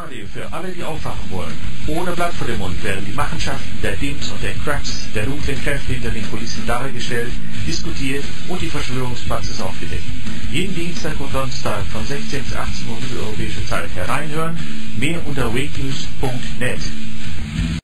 Radio für alle, die aufwachen wollen. Ohne Blatt vor dem Mund werden die Machenschaften der Dims und der Cracks, der dunklen Kräfte hinter den Kulissen dargestellt, diskutiert und die Verschwörungspraxis aufgedeckt. Jeden Dienstag und Donnerstag von 16 bis 18 Uhr mitteleuropäische Zeit hereinhören. Mehr unter wakenews.net.